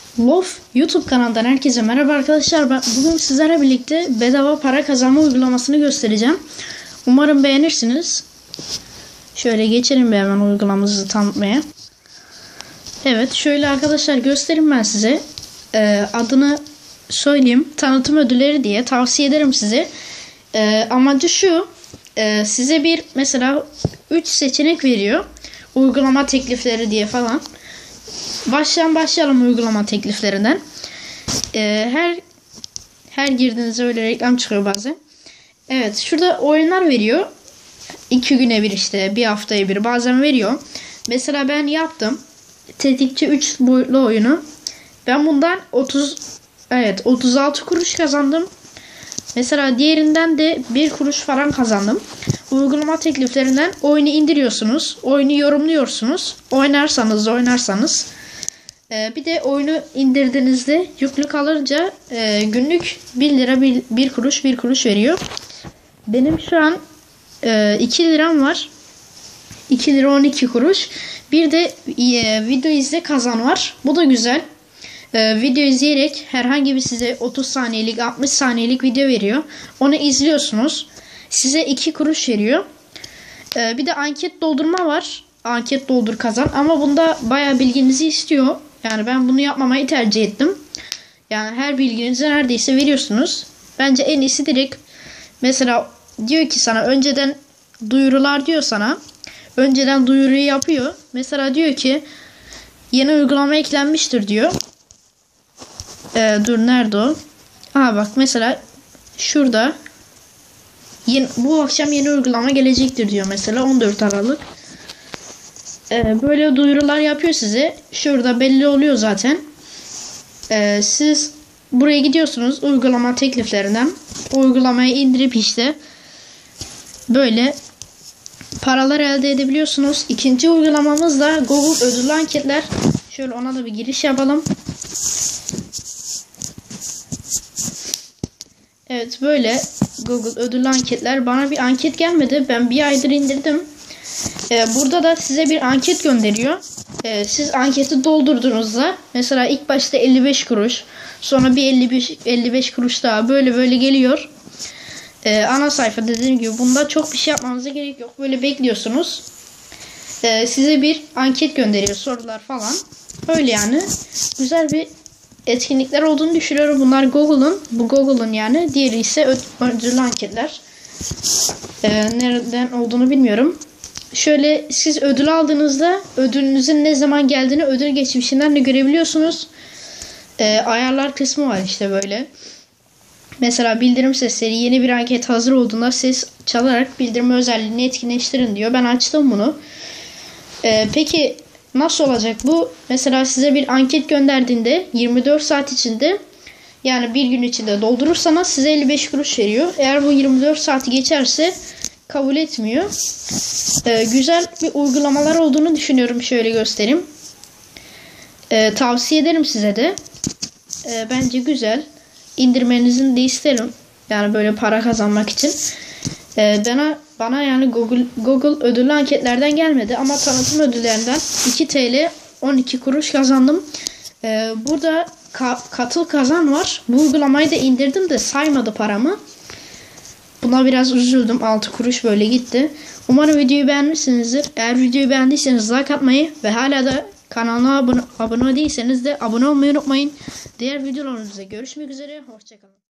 Lof YouTube kanalından herkese merhaba arkadaşlar. Ben bugün sizlerle birlikte bedava para kazanma uygulamasını göstereceğim. Umarım beğenirsiniz. Şöyle geçelim bir hemen uygulamamızı tanıtmaya. Evet, şöyle arkadaşlar göstereyim ben size. Adını söyleyeyim. Tanıtım ödülleri diye tavsiye ederim size. Amacı şu. Size bir mesela 3 seçenek veriyor. Uygulama teklifleri diye falan. Başlayalım uygulama tekliflerinden. Her girdiğinizde öyle reklam çıkıyor bazen. Evet, şurada oyunlar veriyor. 2 güne bir, işte bir haftaya bir bazen veriyor. Mesela ben yaptım. Tetikçi 3 boyutlu oyunu. Ben bundan 36 kuruş kazandım. Mesela diğerinden de 1 kuruş falan kazandım. Uygulama tekliflerinden oyunu indiriyorsunuz. Oyunu yorumluyorsunuz. Oynarsanız. Bir de oyunu indirdiğinizde yüklü kalınca günlük 1 lira 1 kuruş veriyor. Benim şu an 2 liram var. 2 lira 12 kuruş. Bir de video izle kazan var. Bu da güzel. Video izleyerek herhangi bir size 30 saniyelik 60 saniyelik video veriyor. Onu izliyorsunuz. Size 2 kuruş veriyor. Bir de anket doldurma var. Anket doldur kazan. Ama bunda bayağı bilginizi istiyor. Yani ben bunu yapmamayı tercih ettim. Yani her bilginizi neredeyse veriyorsunuz. Bence en iyisi direkt mesela diyor ki sana önceden duyurular diyor sana. Önceden duyuruyu yapıyor. Mesela diyor ki yeni uygulama eklenmiştir diyor. Dur nerede o? Aha bak mesela şurada bu akşam yeni uygulama gelecektir diyor mesela 14 Aralık. Böyle duyurular yapıyor size. Şurada belli oluyor zaten. Siz buraya gidiyorsunuz uygulama tekliflerinden. Uygulamayı indirip işte böyle paralar elde edebiliyorsunuz. İkinci uygulamamız da Google ödüllü anketler. Şöyle ona da bir giriş yapalım. Evet, böyle Google ödüllü anketler. Bana bir anket gelmedi. Ben bir aydır indirdim. Burada da size bir anket gönderiyor. Siz anketi doldurduğunuzda mesela ilk başta 55 kuruş, sonra bir 55 kuruş daha böyle geliyor. Ana sayfa dediğim gibi bunda çok bir şey yapmanıza gerek yok. Böyle bekliyorsunuz. Size bir anket gönderiyor, sorular falan. Öyle yani. Güzel bir etkinlikler olduğunu düşünüyorum. Bunlar Google'ın yani. Diğeri ise ödüllü anketler. Nereden olduğunu bilmiyorum. Şöyle siz ödül aldığınızda ödülünüzün ne zaman geldiğini ödül geçmişinden de görebiliyorsunuz. Ayarlar kısmı var işte böyle. Mesela bildirim sesleri, yeni bir anket hazır olduğunda ses çalarak bildirme özelliğini etkinleştirin diyor. Ben açtım bunu. Peki nasıl olacak bu? Mesela size bir anket gönderdiğinde 24 saat içinde, yani bir gün içinde doldurursanız size 55 kuruş veriyor. Eğer bu 24 saati geçerse kabul etmiyor. Güzel bir uygulamalar olduğunu düşünüyorum. Şöyle göstereyim. Tavsiye ederim size de. Bence güzel. İndirmenizi de isterim. Yani böyle para kazanmak için. Bana yani Google ödüllü anketlerden gelmedi ama tanıtım ödüllerinden 2 TL 12 kuruş kazandım. Burada katıl kazan var. Bu uygulamayı da indirdim de saymadı paramı. Buna biraz üzüldüm. 6 kuruş böyle gitti. Umarım videoyu beğenmişsinizdir. Eğer videoyu beğendiyseniz like atmayı ve hala da kanalına abone değilseniz de abone olmayı unutmayın. Diğer videolarımızda görüşmek üzere. Hoşçakalın.